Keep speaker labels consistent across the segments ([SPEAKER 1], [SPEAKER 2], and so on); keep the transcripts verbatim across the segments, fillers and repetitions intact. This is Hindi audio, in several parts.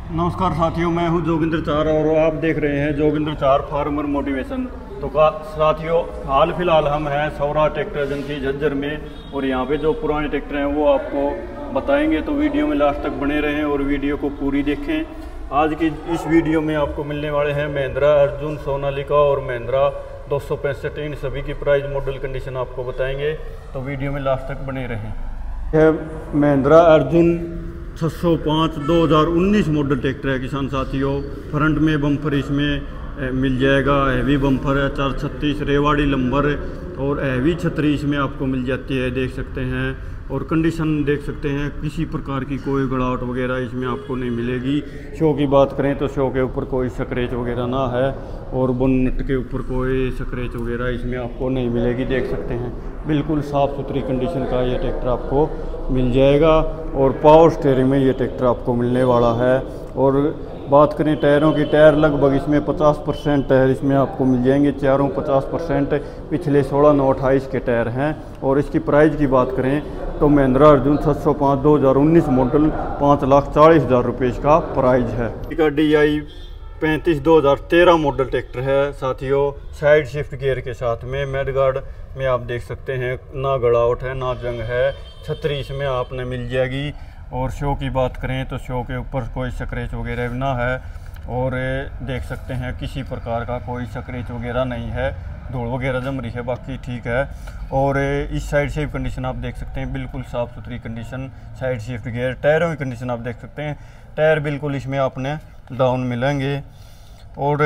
[SPEAKER 1] नमस्कार साथियों, मैं हूं जोगिंदर चार और आप देख रहे हैं जोगिंदर चार फार्मर मोटिवेशन। तो का साथियों, हाल फिलहाल हम हैं सौरा ट्रैक्टर एजेंसी झज्जर में और यहां पे जो पुराने ट्रैक्टर हैं वो आपको बताएंगे। तो वीडियो में लास्ट तक बने रहें और वीडियो को पूरी देखें। आज की इस वीडियो में आपको मिलने वाले हैं महिंद्रा अर्जुन, सोनालिका और महिंद्रा दो सौ पैंसठ। इन सभी की प्राइस, मॉडल, कंडीशन आपको बताएंगे, तो वीडियो में लास्ट तक बने रहें। यह महिंद्रा अर्जुन छः सौ पाँच दो हज़ार उन्नीस मॉडल ट्रैक्टर है किसान साथियों। फ्रंट में बम्पर इसमें मिल जाएगा, हैवी बम्पर है, चार छत्तीस रेवाड़ी लंबर और हैवी छतरी इसमें आपको मिल जाती है, देख सकते हैं। और कंडीशन देख सकते हैं, किसी प्रकार की कोई गड़ावट वगैरह इसमें आपको नहीं मिलेगी। शो की बात करें तो शो के ऊपर कोई स्क्रैच वगैरह ना है और बोनट के ऊपर कोई स्क्रैच वगैरह इसमें आपको नहीं मिलेगी, देख सकते हैं। बिल्कुल साफ़ सुथरी कंडीशन का ये ट्रैक्टर आपको मिल जाएगा और पावर स्टीयरिंग में ये ट्रैक्टर आपको मिलने वाला है। और बात करें टायरों की, टायर लगभग इसमें पचास परसेंट टायर इसमें आपको मिल जाएंगे, चारों पचास परसेंट, पिछले सोलह नौ अट्ठाईस के टायर हैं। और इसकी प्राइस की बात करें तो महिंद्रा अर्जुन छः सौ पाँच दो हज़ार उन्नीस मॉडल पाँच लाख चालीस हज़ार रुपये इसका प्राइस है। इसका डी आई पैंतीस दो हज़ार तेरह मॉडल ट्रैक्टर है साथियों, साइड शिफ्ट गियर के साथ में। मेडगार्ड में आप देख सकते हैं, ना गड़ावट है ना जंग है, छतरी इसमें आपने मिल जाएगी। और शो की बात करें तो शो के ऊपर कोई स्क्रैच वगैरह ना है और देख सकते हैं किसी प्रकार का कोई स्क्रैच वगैरह नहीं है, धूल वगैरह जम रही है, बाकी ठीक है। और इस साइड से कंडीशन आप देख सकते हैं, बिल्कुल साफ़ सुथरी कंडीशन, साइड शिफ्ट गियर। टायरों की कंडीशन आप देख सकते हैं, टायर बिल्कुल इसमें आपने डाउन मिलेंगे। और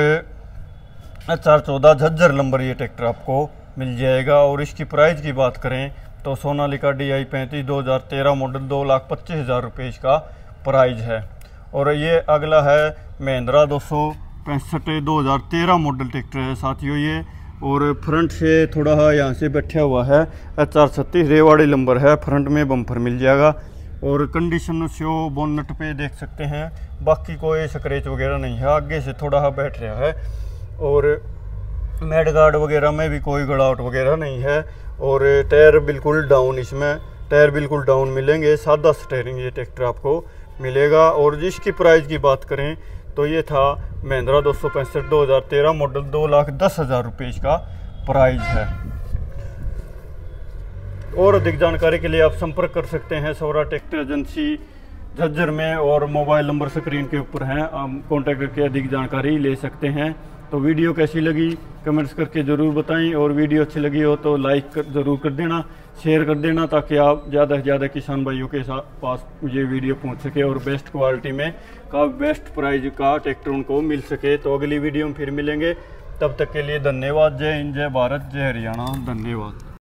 [SPEAKER 1] एच आर चौदह झज्जर नंबर ये ट्रैक्टर आपको मिल जाएगा। और इसकी प्राइस की बात करें तो सोनालिका डी आई पैंतीस दो हज़ार तेरह मॉडल दो लाख पच्चीस हज़ार रुपये इसका प्राइस है। और ये अगला है महिंद्रा दो सौ पैंसठ दो हज़ार तेरह मॉडल ट्रैक्टर है साथियों ये। और फ्रंट से थोड़ा यहाँ से बैठा हुआ है, एच आर छत्तीस रेवाड़ी नंबर है, फ्रंट में बम्पर मिल जाएगा। और कंडीशन शो बोनट पे देख सकते हैं, बाकी कोई स्क्रैच वगैरह नहीं है, आगे से थोड़ा बैठ रहा है। और मेडगार्ड वगैरह में भी कोई गड़ावट वगैरह नहीं है। और टायर बिल्कुल डाउन, इसमें टायर बिल्कुल डाउन मिलेंगे, सादा स्टीयरिंग ये ट्रैक्टर आपको मिलेगा। और जिसकी प्राइस की बात करें तो ये था महिंद्रा दो सौ पैंसठ दो हज़ार तेरह मॉडल दो लाख दस हज़ार रुपये इसका प्राइस है। और अधिक जानकारी के लिए आप संपर्क कर सकते हैं सौरा ट्रैक्टर एजेंसी झज्जर में, और मोबाइल नंबर स्क्रीन के ऊपर हैं, आप कॉन्टैक्ट करके अधिक जानकारी ले सकते हैं। तो वीडियो कैसी लगी कमेंट्स करके ज़रूर बताएं, और वीडियो अच्छी लगी हो तो लाइक कर ज़रूर कर देना, शेयर कर देना, ताकि आप ज़्यादा से ज़्यादा किसान भाइयों के साथ पास ये वीडियो पहुंच सके और बेस्ट क्वालिटी में का बेस्ट प्राइस का ट्रैक्टर उनको मिल सके। तो अगली वीडियो में फिर मिलेंगे, तब तक के लिए धन्यवाद। जय हिंद, जय भारत, जय हरियाणा, धन्यवाद।